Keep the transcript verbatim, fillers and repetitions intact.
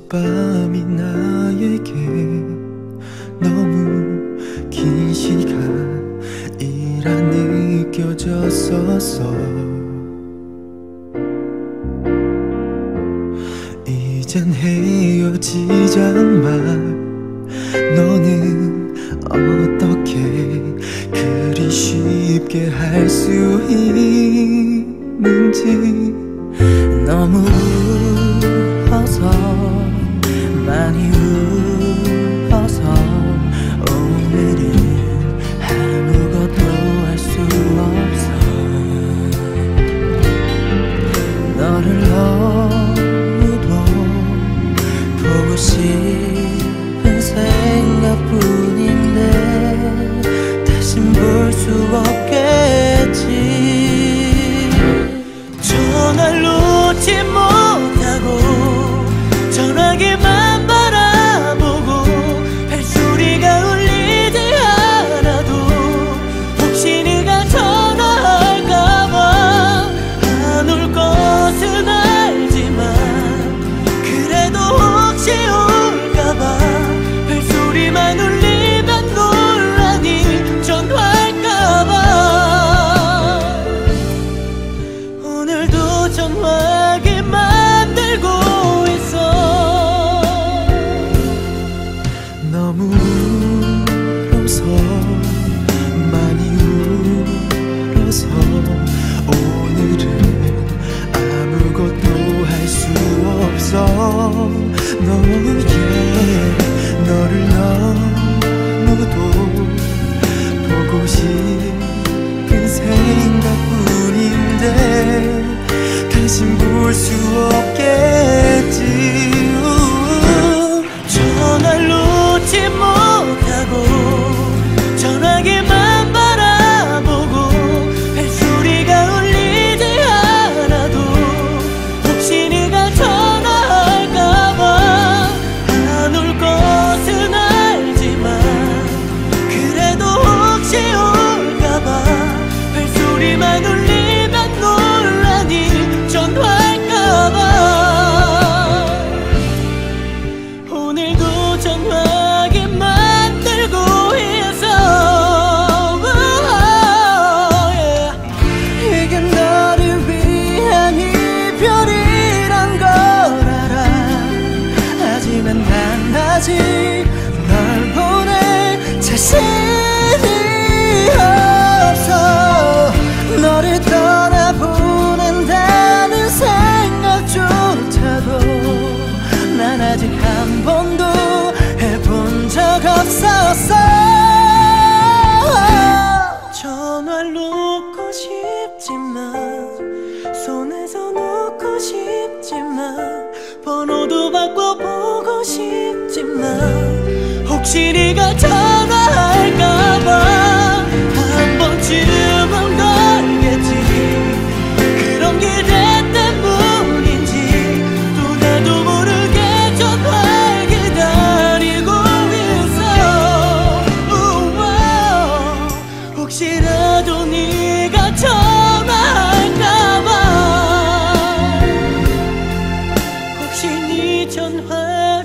어젯밤이 나에게 너무 긴 시간이라 느껴졌었어. 이젠 헤어지자는 말 너는 어떻게 그리 쉽게 할 수 있는지. 너무 울어서 많이 울어서 오늘은 아무것도 할 수 없어. 너를 너무도 보고 싶은 생각뿐인데 다신 볼 수 없겠지. 전화를 놓지 못하고 전화기만 바라보고 벨소리가 울리지 않아도 혹시 네가 전화할까봐 안 올 것은 알지만 그래도 혹시 올까봐 벨소리만 울리면 곤란히 전화할까봐 오늘도 전화하게 만들고 있어. 너무 울어서 많이 울어서 오늘은 아무것도 할 수 없어. 너에게 너를 너무도 보고 싶은 생각뿐인데 다신 볼 수 없겠지. 전화를 놓지 못하고 전화기만 바라보고 벨소리가 울리지 않아도 혹시 네가 전화할까봐 안 올 것은 알지만 그래도 혹시 올까봐 벨소리만 울리면 곤란히 전화할까봐 오늘도 전화하게 만들고 있어. 이게 너를 위한 이별이란 걸 알아. 하지만 난 아직 널 보낼 자신이 없어. 너를 떠나보낸다는 생각조차도 난 아직 한 번도 해본 적 없었어. 전화를 놓고 싶지만 손에서 놓고 싶지만 번호도 바꿔보고 싶지만 혹시 네가 전화할까봐 한 번쯤은 걸겠지. 그런 기대 때문인지 또 나도 모르게 전화 기다리고 있어. 우와, 혹시라도 네가 전화할까봐 혹시 네 전화